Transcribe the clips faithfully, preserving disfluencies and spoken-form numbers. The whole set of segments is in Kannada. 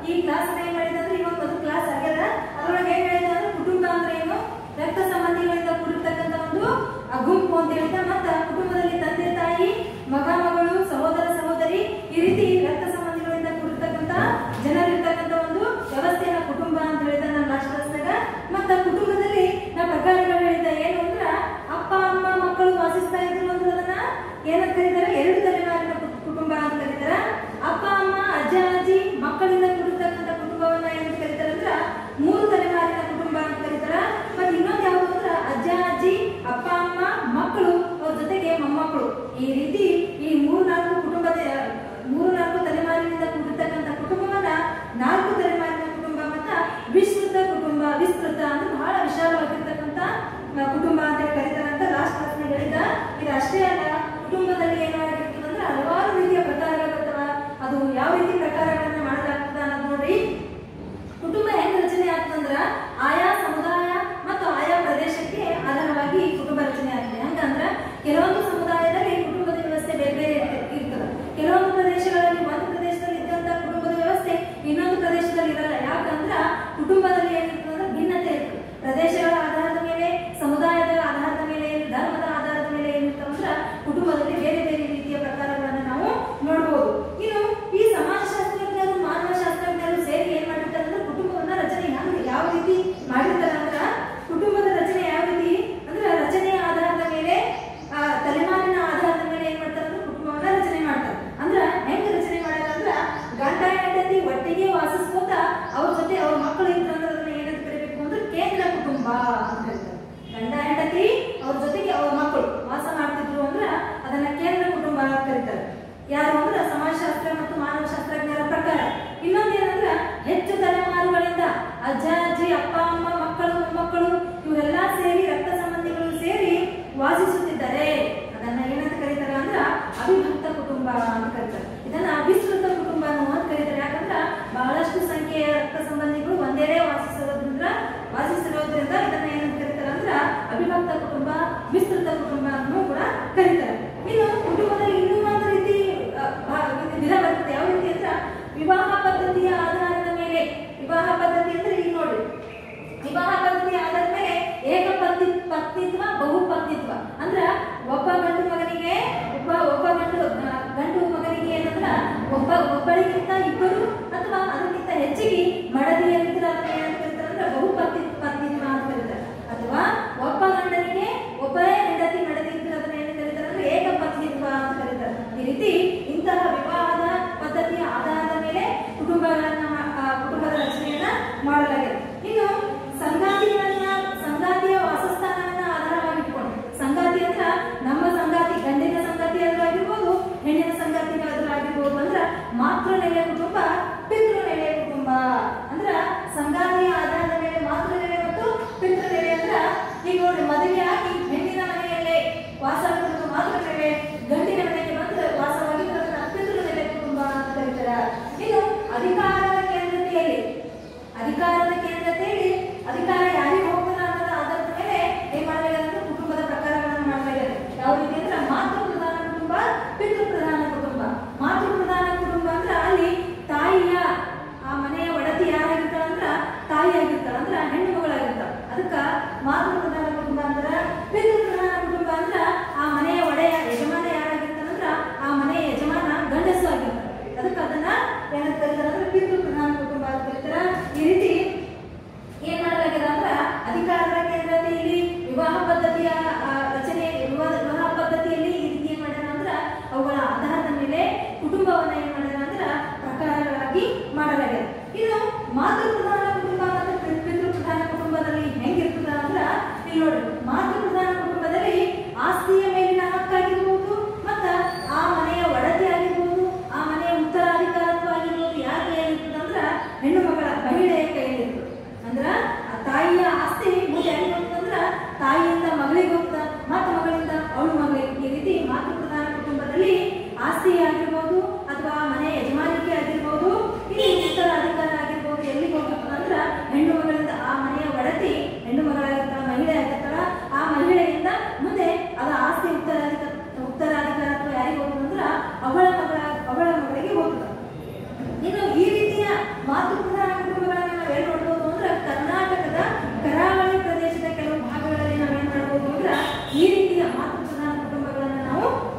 ಈ ಕ್ಲಾಸ್ ಏನ್ ಮಾಡಿದ ಅಂದ್ರೆ ಇವತ್ತು ಒಂದು ಕ್ಲಾಸ್ ಆಗ್ಯದ. ಅದ್ರೊಳಗೆ ಏನ್ ಹೇಳಿದ ಅಂದ್ರೆ ಕುಟುಂಬ ಅಂದ್ರೆ ಏನು, ರಕ್ತ ಸಂಬಂಧಿಗಳಿಂದ ಕೂಡಿರ್ತಕ್ಕಂಥ ಒಂದು ಗುಂಪು ಅಂತ ಹೇಳ್ತಾ, ಮತ್ತ ಕುಟುಂಬದಲ್ಲಿ ತಂದೆ ತಾಯಿ, ಮಗ ಮಗಳು, ಸಹೋದರ ಸಹೋದರಿ, ಈ ರೀತಿ ರಕ್ತ ಸಂಬಂಧಿಗಳಿಂದ ಕೂಡಿರ್ತಕ್ಕಂಥ ಜನರಿರ್ತಕ್ಕಂಥ ಒಂದು ವ್ಯವಸ್ಥೆಯನ್ನ ಕುಟುಂಬ ಅಂತ ಹೇಳಿದ ನಾನು ಲಾಸ್ಟ್ ಕ್ಲಾಸ್ನಾಗ. ಮತ್ತ ಕುಟುಂಬದಲ್ಲಿ ನಾ ಪ್ರಕಾರಗಳು ಹೇಳಿದ ಏನು ಅಂದ್ರ ಅಪ್ಪ ಅಮ್ಮ ಮಕ್ಕಳು ವಾಸಿಸ್ತಾ ಇದ್ರು ಅಂದ್ರೆ ಅದನ್ನ ಏನಂತ ಕರೀತಾರೆ, ಎರಡು ತಲೆಮಾರಿನ ಕುಟುಂಬ ಅಂತ ಕರೀತಾರ. ಅಪ್ಪ ಅಮ್ಮ ಅಜ್ಜ ಅಜ್ಜಿ ಮಕ್ಕಳಿಂದ ಕೂಡಿರ್ತಕ್ಕಂಥ ಕುಟುಂಬವನ್ನ ಏನಂತ ಕರೀತಾರ ಅಂದ್ರ ಮೂರು ತಲೆಮಾರಿನ ಕುಟುಂಬ ಅಂತ ಕರೀತಾರ. ಮತ್ತೆ ಇನ್ನೊಂದು ಯಾವುದು ಅಂದ್ರ ಅಜ್ಜ ಅಜ್ಜಿ, ಅಪ್ಪ ಅಮ್ಮ, ಮಕ್ಕಳು, ಅವ್ರ ಜೊತೆಗೆ ಮೊಮ್ಮಕ್ಕಳು, ಈ ರೀತಿ ಈ ಮೂರು ನಾಲ್ಕು ಕುಟುಂಬದ ಮೂರು ನಾಲ್ಕು ತಲೆಮಾರಿನಿಂದ ಕೂಡಿರ್ತಕ್ಕಂಥ ಕುಟುಂಬವನ್ನ ನಾಲ್ಕು ತಲೆಮಾರಿನ ಕುಟುಂಬ ಮತ್ತ ವಿಸ್ತೃತ ಕುಟುಂಬ. ವಿಸ್ತೃತ ಅಂದ್ರೆ ಬಹಳ ವಿಶಾಲವಾಗಿರ್ತಕ್ಕಂಥ ಕುಟುಂಬ ಅಂತ ಕರೀತಾರ ಅಂತ ಲಾಸ್ಟ್ ಕ್ಲಾಸ್ ನಲ್ಲಿ ಹೇಳಿದ. ಇದು ಅಷ್ಟೇ ಅಲ್ಲ, ಕುಟುಂಬದಲ್ಲಿ ಏನಾಗಿರ್ತದೆ ಅಂದ್ರೆ ಹಲವಾರು ರೀತಿಯ ಪ್ರಕಾರಗಳಿರ್ತವ. ಅದು ಯಾವ ರೀತಿ ಪ್ರಕಾರಗಳನ್ನ ಮಾಡಲಾಗ್ತದ ಅನ್ನೋದು ನೋಡ್ರಿ. ಕುಟುಂಬ ಹೆಂಗ್ ರಚನೆ ಆಗ್ತದಂದ್ರ ಆಯಾ ಸಮುದಾಯ ಮತ್ತು ಆಯಾ ಪ್ರದೇಶಕ್ಕೆ ಆಧಾರವಾಗಿ ಕುಟುಂಬ ರಚನೆ ಆಗ್ತದೆ. ಹಂಗಂದ್ರ ಕೆಲವೊಂದು ಸಮುದಾಯದಲ್ಲಿ ಕುಟುಂಬದ ವ್ಯವಸ್ಥೆ ಬೇರೆ ಬೇರೆ ಇರ್ತದೆ. ಕೆಲವೊಂದು ಪ್ರದೇಶಗಳಲ್ಲಿ ಒಂದು ಪ್ರದೇಶದಲ್ಲಿ ಇದ್ದಂತ ಕುಟುಂಬದ ವ್ಯವಸ್ಥೆ ಇನ್ನೊಂದು ಪ್ರದೇಶದಲ್ಲಿ ಇರಲ್ಲ. ಯಾಕಂದ್ರ ಕುಟುಂಬದಲ್ಲಿ ಏನಿರ್ತದೆ ಭಿನ್ನತೆ ಇರ್ತದೆ. ಪ್ರದೇಶಗಳ ಆಧಾರದ ಮೇಲೆ, ಸಮುದಾಯದ ಆಧಾರದ ಮೇಲೆ, ಧರ್ಮದ ಆಧಾರದ ಮೇಲೆ ಏನಿರ್ತವಂದ್ರ ಕುಟುಂಬದಲ್ಲಿ ಬೇರೆ ಬೇರೆ ರೀತಿಯ ಪ್ರಕಾರಗಳನ್ನ ನಾವು ನೋಡಬಹುದು. ಇನ್ನು ಈ ಸಮಾಜಶಾಸ್ತ್ರಜ್ಞರು, ಮಾನವ ಶಾಸ್ತ್ರಜ್ಞರು ಸೇರಿ ಏನ್ ಮಾಡಿರ್ತಾರೆ ಅಂದ್ರೆ ಕುಟುಂಬವನ್ನ ರಚನೆ ಯಾವ ರೀತಿ ಮಾಡಿರ್ತಾರೆ ಅಂದ್ರ ಕುಟುಂಬದ ರಚನೆ ಯಾವ ರೀತಿ ಅಂದ್ರೆ ರಚನೆಯ ಆಧಾರದ ಮೇಲೆ, ತಲೆಮಾರಿನ ಆಧಾರದ ಮೇಲೆ ಏನ್ ಮಾಡ್ತಾರೆ ಅಂದ್ರೆ ಕುಟುಂಬವನ್ನ ರಚನೆ ಮಾಡ್ತಾರೆ. ಅಂದ್ರ ಹೆಂಗ್ ರಚನೆ ಮಾಡ್ಯಾರ ಅಂದ್ರ ಗಂಡ ಹೆಂಡತಿ ಒಟ್ಟಿಗೆ ವಾಸಿಸ್ಕೋತ ಅವ್ರ ಜೊತೆ ಅವ್ರ ಮಕ್ಕಳು ಇದ್ರಂದ್ರೆ ಅದನ್ನ ಏನಂತ ಕರಿಬೇಕು ಅಂದ್ರೆ ಕೇಂದ್ರ ಕುಟುಂಬ ಅಂತ ಹೇಳ್ತಾರೆ. ಗಂಡ ಹೆಂಡತಿ ಅವ್ರ ಜೊತೆಗೆ ಅವ್ರ ಮಕ್ಕಳು ವಾಸ ಮಾಡ್ತಿದ್ರು ಅಂದ್ರ ಅದನ್ನ ಕೇಂದ್ರ ಕುಟುಂಬ ಅಂತ ಕರೀತಾರೆ. ಯಾರು ಅಂದ್ರ ಸಮಾಜಶಾಸ್ತ್ರ ಮತ್ತು ಮಾನವ ಶಾಸ್ತ್ರಜ್ಞರ ಪ್ರಕಾರ. ಇನ್ನೊಂದು ಏನಂದ್ರ ಹೆಚ್ಚು ತಲೆಮಾರುಗಳಿಂದ ಅಜ್ಜ ಅಜ್ಜಿ, ಅಪ್ಪ ಅಮ್ಮ, ಮಕ್ಕಳು, ಮೊಮ್ಮಕ್ಕಳು ಇವರೆಲ್ಲಾ ಸೇರಿ ರಕ್ತ ಸಂಬಂಧಿಗಳು ಸೇರಿ ವಾಸಿಸುತ್ತಿದ್ದಾರೆ. ಅದನ್ನ ಏನಂತ ಕರೀತಾರೆ ಅಂದ್ರ ಅವಿಭಕ್ತ ಕುಟುಂಬ ಅಂತ ಕರೀತಾರೆ. ಇದನ್ನ ವಿಸ್ತೃತ ಕುಟುಂಬ ಅಂತ ಕರೀತಾರೆ. ಯಾಕಂದ್ರ ಬಹಳಷ್ಟು ಸಂಖ್ಯೆಯ ರಕ್ತ ಸಂಬಂಧಿಗಳು ಒಂದೇನೇ ವಾಸಿಸೋದ್ರಿಂದ ವಾಸಿಸಿರೋದ್ರಿಂದ ಇದನ್ನ ಏನಂತ ಕರೀತಾರೆ ಅಂದ್ರ ಅವಿಭಕ್ತ ಕುಟುಂಬ, ವಿಸ್ತೃತ ಕುಟುಂಬ ಅನ್ನೂ ಕೂಡ ಕರೀತಾರೆ. ಇನ್ನು ಕುಟುಂಬದಲ್ಲಿ ಇನ್ನೂ ಒಂದು ರೀತಿ ವಿಧ ಬರ್ತದೆ. ಯಾವ ರೀತಿ ಅಂದ್ರ ವಿವಾಹ ಪದ್ಧತಿಯ ಆಧಾರದ ಮೇಲೆ. ವಿವಾಹ ಪದ್ಧತಿ ಅಂದ್ರೆ ಈಗ ನೋಡ್ರಿ, ವಿವಾಹ ಪದ್ಧತಿಯ ಆಧಾರದ ಮೇಲೆ ಏಕ ಪತ್ನಿ ಪತ್ನಿತ್ವ, ಬಹು ಪತ್ನಿತ್ವ ಅಂದ್ರ ಒಬ್ಬ ಗಂಡು ಮಗನಿಗೆ ಒಬ್ಬ ಒಬ್ಬ ಗಂಡು ಗಂಡು ಮಗನಿಗೆ ಏನಂದ್ರ ಒಬ್ಬ ಒಬ್ಬಳಿಗಿಂತ ಇಬ್ಬರು ಅಥವಾ ಅದಕ್ಕಿಂತ ಹೆಚ್ಚಿಗೆ ಮಡದಿಯರಿದ್ರೆ ಅದನ್ನ ಏನಂತ ಕರೀತಾರೆ ಅಂದ್ರೆ ಬಹು ಪತ್ನಿ ಪತ್ನಿತ್ವ ಅಂತ ಕರೀತಾರೆ. ಅಥವಾ ಒಬ್ಬ ಗಂಡನಿಗೆ ಒಬ್ಬರೇ ಹೆಂಡತಿ ಮಡದಿ ಇದ್ರೆ ಅದನ್ನ ಏನು ಕರೀತಾರೆ ಅಂದ್ರೆ ಏಕ ಪತ್ನಿತ್ವ ಅಂತ ಕರೀತಾರೆ. ಈ ರೀತಿ ಇಂತಹ ವಿವಾಹದ ಪದ್ಧತಿಯ ಆಧಾರದ ಮೇಲೆ ಕುಟುಂಬಗಳನ್ನ ಕುಟುಂಬದ ರಚನೆಯನ್ನ ಮಾಡಲಾಗಿದೆ. ಇನ್ನು ಸಂಗಾತಿಗಳನ್ನ ಸಂಗಾತಿಯ ವಾಸಸ್ಥಾನವನ್ನ ಆಧಾರವಾಗಿಟ್ಕೊಂಡು, ಸಂಗಾತಿ ಅಂದ್ರ ನಮ್ಮ ಸಂಗಾತಿ, ಗಂಡಿನ ಸಂಗಾತಿ ಆಗಿರ್ಬೋದು, ಹೆಣ್ಣಿನ ಸಂಗಾತಿ ಆಗಿರ್ಬೋದು ಅಂದ್ರ ಮಾತೃ ನೆಲೆ ಕುಟುಂಬ, ಪಿತೃ ನೆಲೆ ಕುಟುಂಬ. ಅಂದ್ರ ಸಂಗಾತಿಯ ಆಧಾರದ ಮೇಲೆ ಮಾತೃ ನೆಲೆ ಮತ್ತು ಪಿತೃ ನೆಲೆ ಅಂದ್ರ ಈಗ ನೋಡ್ರಿ, ಮದುವೆಯಾಗಿ ಹೆಣ್ಣಿನ ಮನೆಯಲ್ಲೇ ವಾಸ ಆಗಿರೋದು ಮಾತೃ ನೆಲೆ, ಗಂಡಿನ ಮನೆಗೆ ಬಂದ್ರೆ ವಾಸವಾಗಿರೋದು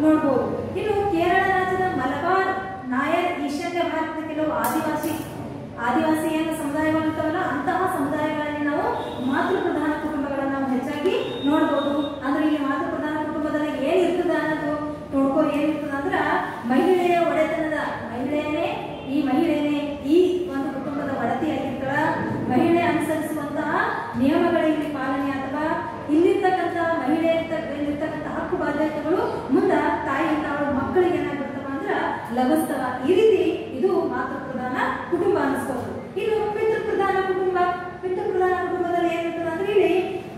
ನೋಡಬಹುದು. ಇನ್ನು ಕೇರಳ ರಾಜ್ಯದ ಮಲಬಾರ್ ನಾಯರ್ ಈಶಾನ್ಯ ಭಾರತದ ಕೆಲವು ಆದಿವಾಸಿ ಆದಿವಾಸಿ ಏನು ಸಮುದಾಯಗಳಿರ್ತಾವಲ್ಲ ಅಂತಹ ಸಮುದಾಯಗಳಲ್ಲಿ ನಾವು ಮಾತೃ ಪ್ರಧಾನ ಕುಟುಂಬಗಳನ್ನು ನಾವು ಹೆಚ್ಚಾಗಿ ನೋಡಬಹುದು. ಅಂದ್ರೆ ಇಲ್ಲಿ ಮಾತೃ ಪ್ರಧಾನ ಕುಟುಂಬದಲ್ಲಿ ಏನಿರ್ತದ ಅನ್ನೋದು ನೋಡ್ಕೋ ಏನಿರ್ತದ ಅಂದ್ರ ಮಹಿಳೆಯ ಒಡೆತನದ ಮಹಿಳೆಯೇ ಈ ಮಹಿಳೆಯೇ ಈ ಒಂದು ಕುಟುಂಬದ ಒಡತಿಯಾಗಿರ್ತಾಳ. ಮಹಿಳೆ ಅನುಸರಿಸುವಂತಹ ನಿಯಮಗಳಿಗೆ ಪಾಲನೆ ಅಥವಾ ಇಲ್ಲಿರ್ತಕ್ಕಂತಹ ಮಹಿಳೆ ಇಲ್ಲಿರ್ತಕ್ಕಂಥ ಹಕ್ಕು ಬಾಧ್ಯತೆಗಳು ಮುಂದ ತಾಯಿಯಿಂದ ಅವಳ ಮಕ್ಕಳಿಗೆ ಏನಾಗ್ಬಿಡ್ತವ ಅಂದ್ರ ಲಭಿಸ್ತವ. ಈ ರೀತಿ ಇದು ಮಾತೃ ಪ್ರಧಾನ ಕುಟುಂಬ ಅನಿಸ್ಬೋದು. ಇನ್ನು ಪಿತೃ ಪ್ರಧಾನ ಕುಟುಂಬ ಪಿತೃ ಪ್ರಧಾನ ಕುಟುಂಬದಲ್ಲಿ ಏನಿರ್ತದೆ ಅಂದ್ರೆ ಇಲ್ಲಿ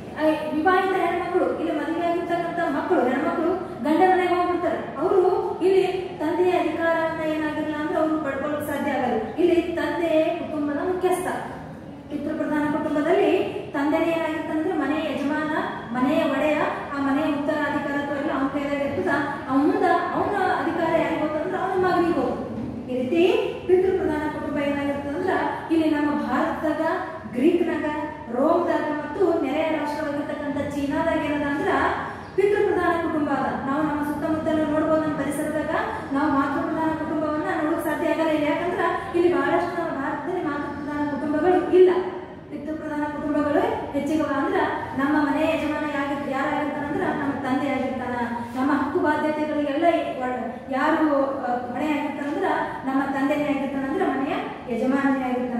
ವಿವಾಹಿತ ಹೆಣ್ಮಕ್ಳು ಇಲ್ಲಿ ಮದುವೆ ಆಗಿರ್ತಕ್ಕಂಥ ಮಕ್ಕಳು ಹೆಣ್ಮಕ್ಳು ಗಂಡ ಮನೆಗೆ ಹೋಗ್ಬಿಡ್ತಾರೆ. ಅವರು ಇಲ್ಲಿ ತಂದೆಯ ಅಧಿಕಾರವನ್ನ ಏನಾಗಿಲ್ಲ ಅಂದ್ರೆ ಅವರು ಪಡ್ಕೊಳ್ಳೋಕೆ ಸಾಧ್ಯ ಆಗಲ್ಲ. ಇಲ್ಲಿ ತಂದೆ ಕುಟುಂಬದ ಮುಖ್ಯಸ್ಥ. ಪಿತೃ ಪ್ರಧಾನ ಕುಟುಂಬದಲ್ಲಿ ತಂದೆನೇ ಏನಾಗಿರ್ತಂದ್ರೆ ಮನೆಯ ಯಜಮಾನ ಮನೆಯ ಒಡೆಯ ಆ ಮನೆಯ ಉತ್ತರಾಧಿಕಾರತ್ವ ಎಲ್ಲ ಅವನ ಕೈದಾಗ ಇರ್ತದ. ಅವನ ಮುಂದ ಅವನ ಅಧಿಕಾರ ಯಾರಿಗೆ ಹೋಗ್ತಂದ್ರೆ ಅವನ ಮಗನಿಗೆ ಹೋಗುದು. ಈ ರೀತಿ ಪಿತೃ ಪ್ರಧಾನ ಕುಟುಂಬ ಏನಾಗಿರ್ತದಂದ್ರ ಇಲ್ಲಿ ನಮ್ಮ ಭಾರತದಾಗ ಗ್ರೀಕ್ನಾಗ ರೋಮ್ದಾಗ ಮತ್ತು ನೆರೆಯ ರಾಷ್ಟ್ರವಾಗಿರ್ತಕ್ಕಂಥ ಚೀನಾದಾಗ ಏನದ ಅಂದ್ರ ಪಿತೃ ಪ್ರಧಾನ ಕುಟುಂಬ ಅದ. ನಾವು ನಮ್ಮ ಸುತ್ತಮುತ್ತಲು ನೋಡ್ಬೋದು ನಮ್ಮ ಪರಿಸರದಾಗ ನಾವು ಮಾತೃ ಪ್ರಧಾನ ಕುಟುಂಬವನ್ನ ನೋಡಕ್ ಸಾಧ್ಯ ಆಗಲ್ಲ. ಇಲ್ಲ ಯಾಕಂದ್ರ ಇಲ್ಲಿ ಬಹಳಷ್ಟು ನಮ್ಮ ಭಾರತದಲ್ಲಿ ಮಾತೃ ಪ್ರಧಾನ ಕುಟುಂಬಗಳು ಇಲ್ಲ. ಪಿತೃ ಪ್ರಧಾನ ಕುಟುಂಬಗಳು ಹೆಚ್ಚಿಗೆ ಅಂದ್ರ ನಮ್ಮ ಮನೆ ಯಜಮಾನ ಯಾಗಿರ್ ಯಾರಾಗಿರ್ತಾನಂದ್ರ ನಮ್ಮ ತಂದೆ ಆಗಿರ್ತಾನ. ನಮ್ಮ ಹಕ್ಕು ಬಾಧ್ಯತೆಗಳಿಗೆಲ್ಲ ಯಾರು ಹೊಣೆ ಆಗಿರ್ತಾನಂದ್ರ ನಮ್ಮ ತಂದೆನೇ ಆಗಿರ್ತಾನಂದ್ರ ಮನೆಯ ಯಜಮಾನನೇ ಆಗಿರ್ತಾನ.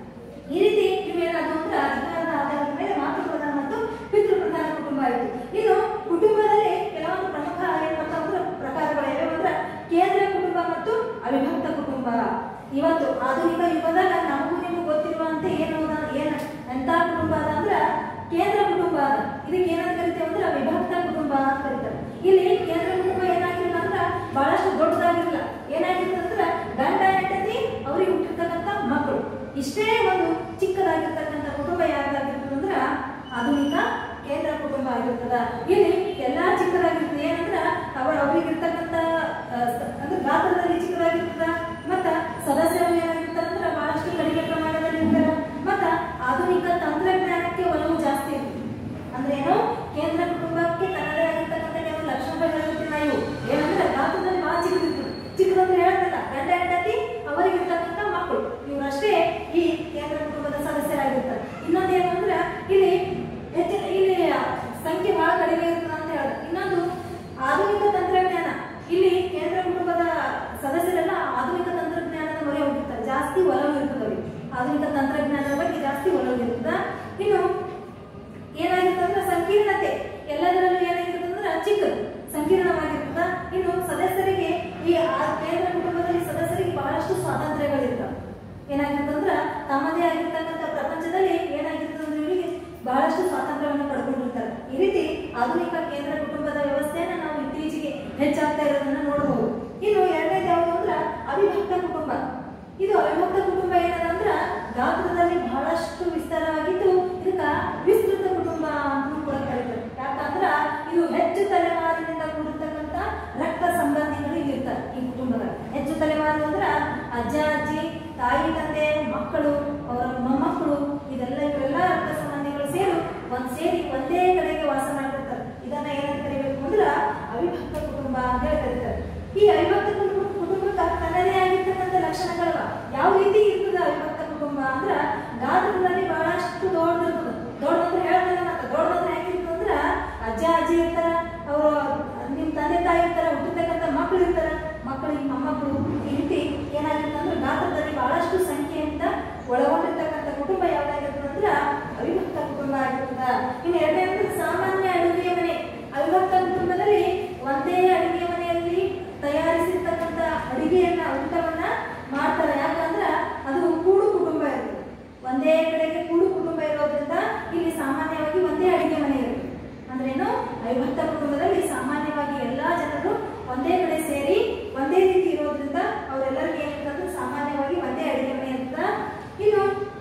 ಈ ರೀತಿ ಇವೇನಾದ್ರು ಅಂದ್ರೆ ಅಧಿಕಾರದ ಆಧಾರದ ಮೇಲೆ ಮಾತೃ ಪ್ರಧಾನ ಮತ್ತು ಪಿತೃ ಪ್ರಧಾನ ಕುಟುಂಬ ಆಯಿತು. ಇನ್ನು ಕುಟುಂಬದಲ್ಲಿ ಕೆಲವೊಂದು ಪ್ರಮುಖ ಏನಂತಂದ್ರೆ ಪ್ರಕಾರಗಳು ಯಾವ್ಯಾವಂದ್ರ ಕೇಂದ್ರ ಕುಟುಂಬ ಮತ್ತು ಅವಿಭಕ್ತ ಕುಟುಂಬ. ಇವತ್ತು ಆಧುನಿಕ ಯುಗದಾಗ ನಮಗೂ ನಿಮಗೂ ಗೊತ್ತಿರುವಂತೆ ಏನು ಏನ್ ಎಂತ ಕುಟುಂಬ ಅದ ಅಂದ್ರ ಕೇಂದ್ರ ಕುಟುಂಬ ಅದ. ಇದಕ್ಕೆ ಏನಂತ ಕರಿತೇವೆ ಅಂದ್ರೆ ಅವಿಭಕ್ತ ಕುಟುಂಬ ಅಂತ ಕರೀತಾರೆ. ಇಲ್ಲಿ ಕೇಂದ್ರ ಕುಟುಂಬ ಏನಾಗಿಲ್ಲ ಅಂದ್ರ ಬಹಳಷ್ಟು ದೊಡ್ಡದಾಗಿರಲ್ಲ. ಏನಾಗಿರ್ತಂದ್ರ ಗಂಡ ಹೆಂಡತಿ ಅವ್ರಿಗೆ ಹುಟ್ಟಿರ್ತಕ್ಕಂಥ ಮಕ್ಕಳು ಇಷ್ಟೇ ಒಂದು ಚಿಕ್ಕದಾಗಿರ್ತಕ್ಕಂಥ ಕುಟುಂಬ ಯಾವ್ದಾಗಿರ್ತದಂದ್ರ ಆಧುನಿಕ ಕೇಂದ್ರ ಕುಟುಂಬ ಆಗಿರ್ತದ. ಇಲ್ಲಿ ಎಲ್ಲಾ ಚಿಕ್ಕದಾಗಿರ್ತದೆ. ಏನಂದ್ರ ಅವರ ಅವ್ರಿಗಿರ್ತಕ್ಕಂಥ ಅಂದ್ರೆ ಗಾತ್ರದಲ್ಲಿ ಚಿಕ್ಕದಾಗಿರ್ತದ. ಮತ್ತ ಸದಸ್ಯರು ಏನಾಗಿರ್ತಾರಂದ್ರ ಬಹಳಷ್ಟು ಕಡಿಮೆ ಪ್ರಮಾಣದಲ್ಲಿ ಇರ್ತಾರ. ಮತ್ತ ಆಧುನಿಕ ತಂತ್ರಜ್ಞಾನಕ್ಕೆ ಒಲವು ಜಾಸ್ತಿ ಇರ್ತದೆ. ಅಂದ್ರೆ ಏನು ಕೇಂದ್ರ ಕುಟುಂಬಕ್ಕೆ ತನ್ನದೇ ಆಗಿರ್ತಕ್ಕಂಥ ಕೆಲವು ಲಕ್ಷಣಗಳು ಹೇಳ್ತೀವಿ ನಾವು. ಏನಂದ್ರೆ ಗಾತ್ರದಲ್ಲಿ ಬಹಳ ಚಿಕ್ಕದಿರ್ತದೆ. ಚಿಕ್ಕದಂದ್ರೆ ಹೇಳೋದಿಲ್ಲ ಗಂಡ ಹೆಂಡತಿ ಅವರಿಗಿರ್ತಕ್ಕಂಥ ಮಕ್ಕಳು ಇವರಷ್ಟೇ ಈ ಕೇಂದ್ರ ಕುಟುಂಬದ ಸದಸ್ಯರಾಗಿರ್ತಾರೆ. ಇನ್ನೊಂದೇನು ಅಂದ್ರೆ ಇಲ್ಲಿ ಹೆಚ್ಚಿನ ಇಲ್ಲಿ ಸಂಖ್ಯೆ ಬಹಳ ಕಡಿಮೆ ಇರ್ತದೆ ಅಂತ ಹೇಳೋದು. ಇನ್ನೊಂದು ಆಧುನಿಕ ತಂತ್ರಜ್ಞಾನ. ಇಲ್ಲಿ ಕೇಂದ್ರ ಕುಟುಂಬದ ಸದಸ್ಯರೆಲ್ಲ ಆಧುನಿಕ ತಂತ್ರಜ್ಞಾನದ ಮೊರೆ ಹೋಗಿರ್ತಾರೆ. ಜಾಸ್ತಿ ಒಲವು ಇರ್ತದೆ. ಆಧುನಿಕ ತಂತ್ರಜ್ಞಾನದ ಬಗ್ಗೆ ಜಾಸ್ತಿ ಒಲವು ಇರ್ತದ. ಇನ್ನು ಏನಾಗಿರ್ತಂದ್ರೆ ಸಂಕೀರ್ಣತೆ ಎಲ್ಲದರಲ್ಲೂ ಏನಾಗಿರ್ತದಂದ್ರೆ ಚಿಕ್ಕದು ಸಂಕೀರ್ಣವಾಗಿರ್ತದ. ಇನ್ನು ಸದಸ್ಯರಿಗೆ ಈ ಕೇಂದ್ರ ಕುಟುಂಬದಲ್ಲಿ ಸದಸ್ಯರಿಗೆ ಬಹಳಷ್ಟು ಸ್ವಾತಂತ್ರ್ಯಗಳಿರ್ತವೆ. ಏನಾಗಿರ್ತಂದ್ರ ತಮ್ಮದೇ ಆಗಿರ್ತಕ್ಕಂಥ ಪ್ರಪಂಚದಲ್ಲಿ ಏನಾಗಿರ್ತದಂದ್ರೆ ಇವರಿಗೆ ಬಹಳಷ್ಟು ಸ್ವಾತಂತ್ರ್ಯವನ್ನು ಪಡ್ಕೊಂಡಿರ್ತಾರೆ. ಈ ರೀತಿ ಆಧುನಿಕ ಕೇಂದ್ರ ಕುಟುಂಬದ ವ್ಯವಸ್ಥೆಯನ್ನ ನಾವು ಇತ್ತೀಚೆಗೆ ಹೆಚ್ಚಾಗ್ತಾ ಇರೋದನ್ನ ನೋಡಬಹುದು. ಇನ್ನು ಎರಡನೇದು ಯಾವುದು ಅಂದ್ರ ಅವಿಭಕ್ತ ಕುಟುಂಬ. ಇದು ಅವಿಭಕ್ತ ಕುಟುಂಬ ಏನದಂದ್ರ ಗಾತ್ರದಲ್ಲಿ ಬಹಳಷ್ಟು ವಿಸ್ತಾರವಾಗಿದ್ದು ಇದಕ್ಕ ವಿಸ್ತೃತ ಕುಟುಂಬ ಅಂತ ಕೂಡ ಕರೀತಾರೆ. ಯಾಕಂದ್ರ ಇದು ಹೆಚ್ಚು ತಲೆಮಾರಿನಿಂದ ಕೂಡಿರ್ತಕ್ಕಂಥ ರಕ್ತ ಸಂಬಂಧಿಗಳು ಇಲ್ಲಿರ್ತಾರೆ. ಈ ಕುಟುಂಬದ ಹೆಚ್ಚು ತಲೆಮಾರು ಅಂದ್ರ ಅಜ್ಜ ಅಜ್ಜಿ ತಾಯಿ ತಂದೆ ಮಕ್ಕಳು ಅವರ ಮೊಮ್ಮಕ್ಕಳು ಇದೆಲ್ಲ ಇವರೆಲ್ಲ ರಕ್ತ ಸಂಬಂಧಿಗಳು ಸೇರು ಒಂದ್ ಸೇರಿ ಒಂದೇ ಕಡೆಗೆ ವಾಸ ಮಾಡಿರ್ತಾರೆ. ಇದನ್ನ ಏನಂತ ಕರಿಬೇಕು ಅಂದ್ರ ಅವಿಭಕ್ತ ಕುಟುಂಬ ಅಂತ ಹೇಳಿ ಕರೀತಾರೆ. ಈ ಅವಿಭಕ್ತ ಕುಟುಂಬ ಕುಟುಂಬಕ್ಕೆ ತನ್ನದೇ ಆಗಿರ್ತಕ್ಕಂಥ ಲಕ್ಷಣಗಳವ. ಯಾವ ರೀತಿ ಇರ್ತದ ಅವಿಭಕ್ತ ಕುಟುಂಬ ಅಂದ್ರ ಗಾತ್ರದಲ್ಲಿ ಬಹಳಷ್ಟು ದೊಡ್ಡದಿರ್ತದ. ದೊಡ್ಡದಂದ್ರೆ ಹೇಳ್ತಾರೆ ಮತ್ತೆ ದೊಡ್ಡದಂದ್ರೆ ಹೆಂಗಿರ್ತದಂದ್ರ ಅಜ್ಜ ಅಜ್ಜಿ ಇರ್ತಾರ, ಅವರು ನಿಮ್ ತಂದೆ ತಾಯಿ ಇರ್ತಾರ, ಹುಟ್ಟಿರ್ತಕ್ಕಂಥ ಮಕ್ಕಳು ಇರ್ತಾರ, ಮಕ್ಕಳಿಗೆ ಮೊಮ್ಮಕ್ಕಳು. ಈ ರೀತಿ ಏನಾಗಿರ್ತಂದ್ರೆ ಗಾತ್ರದಲ್ಲಿ ಬಹಳಷ್ಟು ಸಂಖ್ಯೆಯಿಂದ ಒಳಗೊಂಡಿರ್ತಕ್ಕಂಥ ಕುಟುಂಬ ಯಾವ್ದಾಗಿರ್ತದಂದ್ರ ಅವಿಭಕ್ತ ಕುಟುಂಬ ಆಗಿರ್ತದ. ಇನ್ನು ಎರಡನೇ ಅಂದ್ರೆ ಸಾಮಾನ್ಯ ಅಡುಗೆ ಮನೆ. ಅವಿಭಕ್ತ ಕುಟುಂಬದಲ್ಲಿ ಒಂದೇ ಅಡುಗೆ ಮನೆಯಲ್ಲಿ ತಯಾರಿಸಿರ್ತಕ್ಕಂಥ ಅಡುಗೆಯನ್ನ ಊಟವನ್ನ ಮಾಡ್ತಾರೆ. ಯಾಕಂದ್ರ ಅದು ಕೂಡು ಕುಟುಂಬ ಇರ್ತದೆ. ಒಂದೇ ಕಡೆಗೆ ಕೂಡು ಕುಟುಂಬ ಇರೋದ್ರಿಂದ ಇಲ್ಲಿ ಸಾಮಾನ್ಯವಾಗಿ ಒಂದೇ ಅಡುಗೆ ಮನೆ ಇರುತ್ತೆ. ಅಂದ್ರೇನು ಅವಿಭಕ್ತ ಕುಟುಂಬದಲ್ಲಿ ಸಾಮಾನ್ಯವಾಗಿ ಎಲ್ಲಾ ಜನರು ಒಂದೇ ಕಡೆ ಸೇರಿ ಒಂದೇ ರೀತಿ ಇರೋದ್ರಿಂದ ಅವರೆಲ್ಲರಿಗೂ ಏನಿರ್ತಂದ್ರೆ ಸಾಮಾನ್ಯವಾಗಿ ಒಂದೇ ಅಡುಗೆ ಮನೆ ಇರ್ತದ. ಇನ್ನು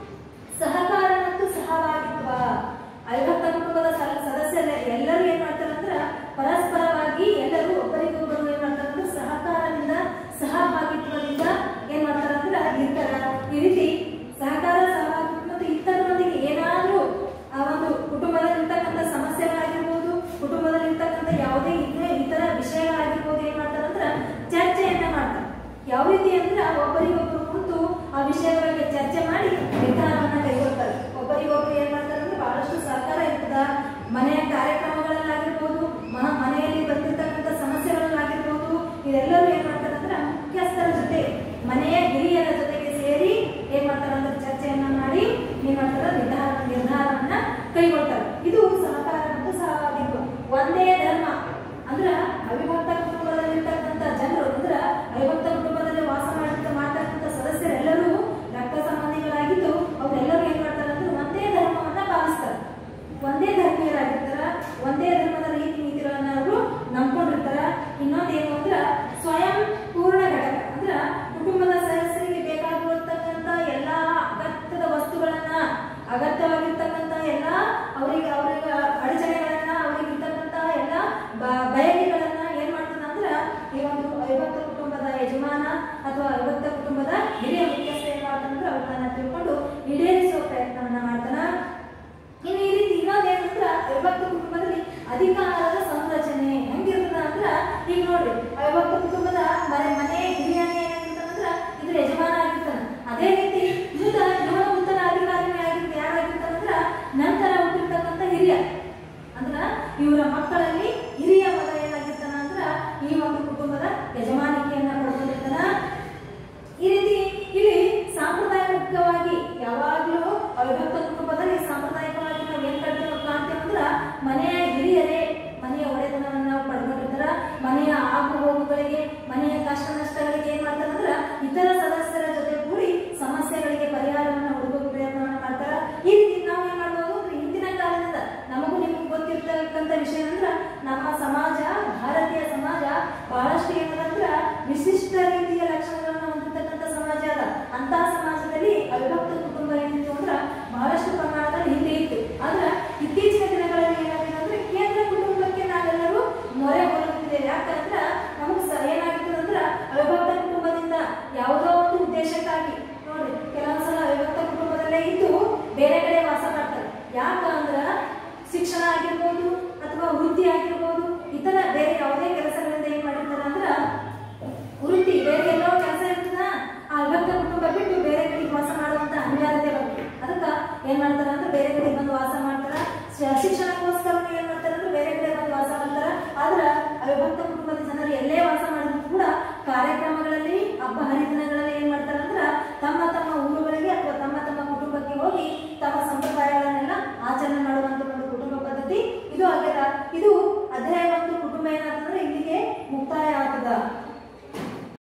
ಸಹಕಾರ ಮತ್ತು ಸಹಭಾಗಿತ್ವ. ಅವಿಭಕ್ತ ಕುಟುಂಬದ ಸದಸ್ಯರ ಎಲ್ಲರೂ ಏನ್ ಮಾಡ್ತಾರಂದ್ರ ಪರಸ್ಪರವಾಗಿ ಎಲ್ಲರೂ ಒಬ್ಬರಿಗೊಬ್ಬರು ಏನ್ ಮಾಡ್ತಾರಂದ್ರೆ ಸಹಕಾರದಿಂದ ಸಹಭಾಗಿತ್ವದಿಂದ ಇವರೆಲ್ಲರೂ ಏನ್ ಮಾಡ್ತಾರೆ ಅಂದ್ರೆ ಮುಖ್ಯಸ್ಥರ ಜೊತೆ ಮನೆಯ ಹಿರಿಯರ ಜೊತೆಗೆ ಸೇರಿ ಏನ್ ಮಾಡ್ತಾರೆ ಅಂದ್ರೆ ಚರ್ಚೆಯನ್ನ ಮಾಡಿ ಏನ್ ಮಾಡ್ತಾರೆ ನಿರ್ಧಾರ ನಿರ್ಧಾರವನ್ನ ಕೈಗೊಳ್ತಾರೆ. ಇದು ಸಹಕಾರ ಮತ್ತು ಸಹಭಾಗಿತ್ವ. ಒಂದೇ ಧರ್ಮ ಅಂದ್ರ ಅವಿಭಕ್ತ ಕುಟುಂಬದಲ್ಲಿರ್ತಕ್ಕಂಥ ಜನರು ಅಂದ್ರ ಅವಿಭಕ್ತ ಕುಟುಂಬದಲ್ಲಿ ವಾಸ ಮಾಡಿರ್ತ ಮಾಡ್ತಕ್ಕಂಥ ಸದಸ್ಯರೆಲ್ಲರೂ ರಕ್ತ ಸಂಬಂಧಿಗಳಾಗಿದ್ದು ಅವರೆಲ್ಲರೂ ಏನ್ ಮಾಡ್ತಾರೆ ಅಂದ್ರೆ ಒಂದೇ ಧರ್ಮವನ್ನ ಪಾಲಿಸ್ತಾರೆ, ಒಂದೇ ಧರ್ಮೀಯರಾಗಿರ್ತಾರ, ಒಂದೇ ಧರ್ಮದ ರೀತಿ ನೀತಿಗಳನ್ನ ಅವರು ನಂಬ್ಕೊಂಡಿರ್ತಾರ. ಇನ್ನೊಂದು ಏನು ಅಂದ್ರ ಸ್ವಯಂ ಪೂರ್ಣ ಘಟಕ ಅಂದ್ರ ಕುಟುಂಬದ ಸದಸ್ಯರಿಗೆ ಬೇಕಾಗಿರತಕ್ಕಂಥ ಎಲ್ಲಾ ಅಗತ್ಯದ ವಸ್ತುಗಳನ್ನ ಅಗತ್ಯವಾಗಿರ್ತಕ್ಕಂಥ ಎಲ್ಲ ಅವರಿಗೆ ಅವರಿಗೆ ಅಡಚಣೆಗಳನ್ನ ಅವ್ರಿಗೆ ಇರ್ತಕ್ಕಂಥ ಎಲ್ಲ ಬಯಕೆಗಳನ್ನ ಏನ್ ಮಾಡ್ತಾನ ಅಂದ್ರ ಈ ಒಂದು ಅವಿಭಕ್ತ ಕುಟುಂಬದ ಯಜಮಾನ ಅಥವಾ ಅವಿಭಕ್ತ ಕುಟುಂಬದ ಹಿರಿಯ ಮುಖ್ಯಸ್ಥ ಏನ್ ಮಾಡ್ತಾನಂದ್ರೆ ಅವುಗಳನ್ನ ತಿಳ್ಕೊಂಡು ಈಡೇರಿಸುವ ಪ್ರಯತ್ನವನ್ನ ಮಾಡ್ತಾನ. ಇನ್ನು ಈ ರೀತಿ ಇನ್ನೊಂದೇನಂದ್ರ ಅವಿಭಕ್ತ ಕುಟುಂಬದಲ್ಲಿ ಅಧಿಕಾರದ ಸಂರಚನೆ ಹೆಂಗಿರ್ತದ ಅಂದ್ರ ಈಗ ನೋಡ್ರಿ ಅವಿಭಕ್ತ ಕುಟುಂಬದ ಮನೆ ಮನೆ ಹಿರಿಯನೇ ಏನಾಗಿರ್ತಾನಂದ್ರ ಇದ್ರ ಯಜಮಾನ ಆಗಿರ್ತಾನ. ಅದೇ ರೀತಿ ಮುಂದ ಇವನ ಉತ್ತರ ಅಧಿಕಾರಿನೇ ಆಗಿರ್ತ ಯಾರಾಗಿರ್ತಾನಂದ್ರ ನಂತರ ಹುಟ್ಟಿರ್ತಕ್ಕಂಥ ಹಿರಿಯ ಅಂದ್ರ ಇವರ ಮಕ್ಕಳಲ್ಲಿ ಹಿರಿಯ ಮಗ ಏನಾಗಿರ್ತಾನ ಅಂದ್ರ ಈ ಒಂದು ಕುಟುಂಬದ ಯಜಮಾನಿಕೆಯನ್ನ ಪಡ್ಕೊಂಡಿರ್ತಾನ. ಈ ರೀತಿ ಇಲ್ಲಿ ಸಾಂಪ್ರದಾಯಿಕವಾಗಿ ಯಾವಾಗ್ಲೂ ಅವಿಭಕ್ತ ಕುಟುಂಬದಲ್ಲಿ ಸಾಂಪ್ರದಾಯಿಕವಾಗಿ ನಾವು ಏನ್ ಕಾಣ್ತೇವೆ ಕಾಣ್ತೇವೆ ಅಂದ್ರ ಮನೆಯ ಹಿರಿಯರೇ ಮನೆಯ ಒಡೆತನವನ್ನ ನಾವು ಪಡ್ಕೊಂಡಿರ್ತಾರ. ಮನೆಯ ಆಗು ಹೋಗುಗಳಿಗೆ ಮನೆಯ ಕಷ್ಟ ನಷ್ಟಗಳಿಗೆ ಏನ್ ಮಾಡ್ತಾರ ಅಂದ್ರ ಇತರ ಸದಸ್ಯರ ಜೊತೆ ಕೂಡಿ ಸಮಸ್ಯೆಗಳಿಗೆ ಪರಿಹಾರವನ್ನ ಹುಡುಕುವ ಪ್ರಯತ್ನವನ್ನ ಮಾಡ್ತಾರ. ಈ ರೀತಿ ನಾವು ಏನ್ ಮಾಡ್ಬೋದು ಅಂದ್ರೆ ಹಿಂದಿನ ಕಾಲದಿಂದ ನಮಗೂ ನಿಮಗೂ ಗೊತ್ತಿರ್ತಕ್ಕಂಥ ವಿಷಯ ಅಂದ್ರ ನಮ್ಮ ಸಮಾಜ ಭಾರತೀಯ ಸಮಾಜ ಬಹಳಷ್ಟು ಏನಂದ್ರ ವಿಶಿಷ್ಟ ರೀತಿಯ ಲಕ್ಷಣಗಳನ್ನ ಹೊಂದಿರತಕ್ಕಂಥ ಸಮಾಜ ಅದ. ಅಂತ ಸಮಾಜದಲ್ಲಿ ಅವಿಭಕ್ತ ಕುಟುಂಬ ಏನಿತ್ತು ಅಂದ್ರ ಬಹಳಷ್ಟು ಪ್ರಮಾಣದಲ್ಲಿ ಹಿಂದೆ ಇತ್ತು. ಆದ್ರ ಇತ್ತೀಚಿನ ದಿನಗಳಲ್ಲಿ ಏನಾಗಿದೆ ಅಂದ್ರೆ ಕೇಂದ್ರ ಕುಟುಂಬಕ್ಕೆ ನಾವೆಲ್ಲರೂ ಮೊರೆ ಹೋಗುತ್ತಿದ್ದೇವೆ. ಯಾಕಂದ್ರ ನಮಗ್ ಏನಾಗಿರ್ತದೆ ಅಂದ್ರ ಅವಿಭಕ್ತ ಕುಟುಂಬದಿಂದ ಯಾವುದೋ ಒಂದು ಉದ್ದೇಶಕ್ಕಾಗಿ ನೋಡ್ರಿ ಕೆಲವೊಂದ್ಸಲ ಅವಿಭಕ್ತ ಕುಟುಂಬದಲ್ಲೇ ಇದ್ದು ಬೇರೆ ಕಡೆ ವಾಸ ಮಾಡ್ತಾರೆ. ಯಾಕಂದ್ರ ಶಿಕ್ಷಣ ಆಗಿರ್ಬೋದು ಅಥವಾ ವೃತ್ತಿ ಆಗಿರ್ಬೋದು ಇತರ ಬೇರೆ ಯಾವುದೇ ಕೆಲಸಗಳಿಂದ ಏನ್ ಮಾಡಿರ್ತಾರ ಅಂದ್ರ ವೃತ್ತಿ ಬೇರೆ ಎಲ್ಲೋ ಕೆಲಸ ಇರ್ತದ ಆ ಅವಿಭಕ್ತ ಕುಟುಂಬ ಬಿಟ್ಟು ಬೇರೆ ಕಡೆಗೆ ವಾಸ ಮಾಡುವಂತ ಅನಿವಾರ್ಯತೆ ಬರ್ತದೆ. ಅದಕ್ಕ ಏನ್ ಮಾಡ್ತಾರ ಅಂದ್ರೆ ಬೇರೆ ಕಡೆ ಬಂದು ವಾಸ ಮಾಡ್ತಾರ. ಶಿಕ್ಷಣಕ್ಕೋಸ್ಕರ ಏನ್ ಮಾಡ್ತಾರ ಅಂದ್ರೆ ಬೇರೆ ಕಡೆ ಬಂದು ವಾಸ ಮಾಡ್ತಾರ. ಆದ್ರ ಅವಿಭಕ್ತ ಕುಟುಂಬದ ಜನರು ಎಲ್ಲೇ ವಾಸ ಮಾಡಿದ್ರು ಕೂಡ ಕಾರ್ಯಕ್ರಮಗಳಲ್ಲಿ ಹಬ್ಬ ಹರಿದಿನಗಳಲ್ಲಿ ಏನ್ ಮಾಡ್ತಾರ ಅಂದ್ರ ತಮ್ಮ ತಮ್ಮ ಊರುಗಳಿಗೆ ಅಥವಾ ತಮ್ಮ ತಮ್ಮ ಕುಟುಂಬಕ್ಕೆ ಹೋಗಿ ತಮ್ಮ ಸಂಪ್ರದಾಯಗಳನ್ನೆಲ್ಲ ಆಚರಣೆ ಮಾಡುವಂತ ಒಂದು ಕುಟುಂಬ ಪದ್ಧತಿ ಇದು ಆಗ್ಯದ. ಇದು ಅಧ್ಯಾಯ